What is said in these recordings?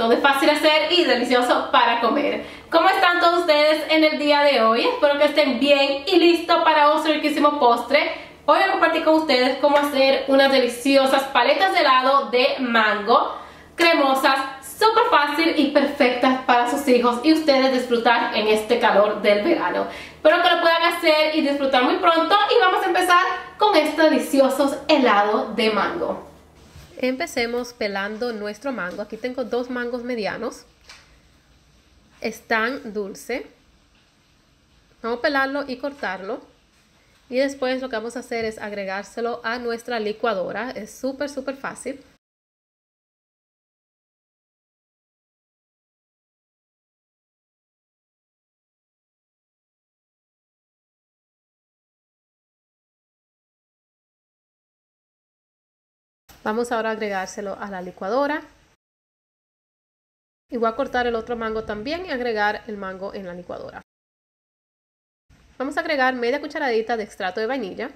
igual de fácil de hacer y delicioso para comer. ¿Cómo están todos ustedes en el día de hoy? Espero que estén bien y listos para otro riquísimo postre. Hoy voy a compartir con ustedes cómo hacer unas deliciosas paletas de helado de mango, cremosas, súper fácil y perfectas para sus hijos y ustedes disfrutar en este calor del verano. Espero que lo puedan hacer y disfrutar muy pronto y vamos a empezar con estos deliciosos helados de mango. Empecemos pelando nuestro mango. Aquí tengo dos mangos medianos. Están dulces. Vamos a pelarlo y cortarlo. Y después lo que vamos a hacer es agregárselo a nuestra licuadora. Es súper fácil. Vamos ahora a agregárselo a la licuadora. Y voy a cortar el otro mango también y agregar el mango en la licuadora. Vamos a agregar media cucharadita de extracto de vainilla.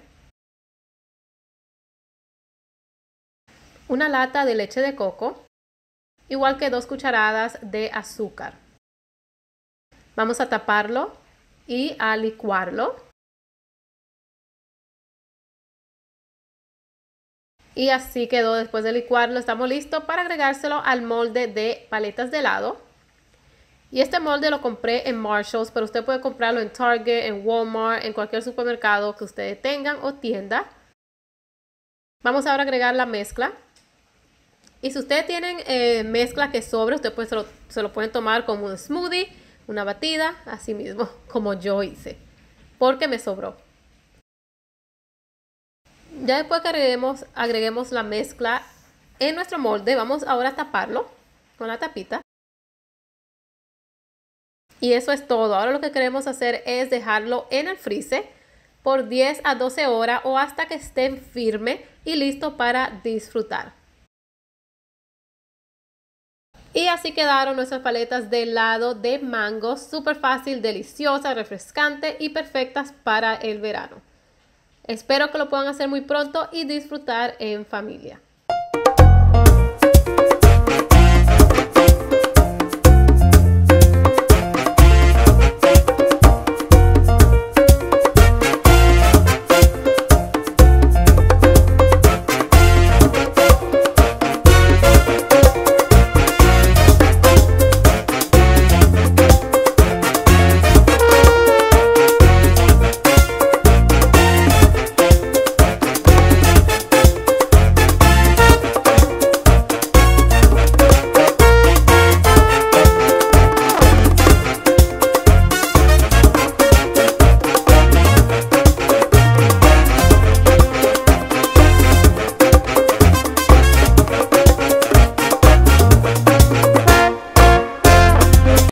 Una lata de leche de coco. Igual que 2 cucharadas de azúcar. Vamos a taparlo y a licuarlo. Y así quedó después de licuarlo. Estamos listos para agregárselo al molde de paletas de helado. Y este molde lo compré en Marshalls, pero usted puede comprarlo en Target, en Walmart, en cualquier supermercado que ustedes tengan o tienda. Vamos ahora a agregar la mezcla. Y si ustedes tienen mezcla que sobre, ustedes se lo pueden tomar como un smoothie, una batida, así mismo como yo hice, porque me sobró. Ya después que agreguemos la mezcla en nuestro molde, vamos ahora a taparlo con la tapita. Y eso es todo. Ahora lo que queremos hacer es dejarlo en el freezer por 10 a 12 horas o hasta que estén firmes y listos para disfrutar. Y así quedaron nuestras paletas de helado de mango, súper fácil, deliciosa, refrescante y perfectas para el verano. Espero que lo puedan hacer muy pronto y disfrutar en familia.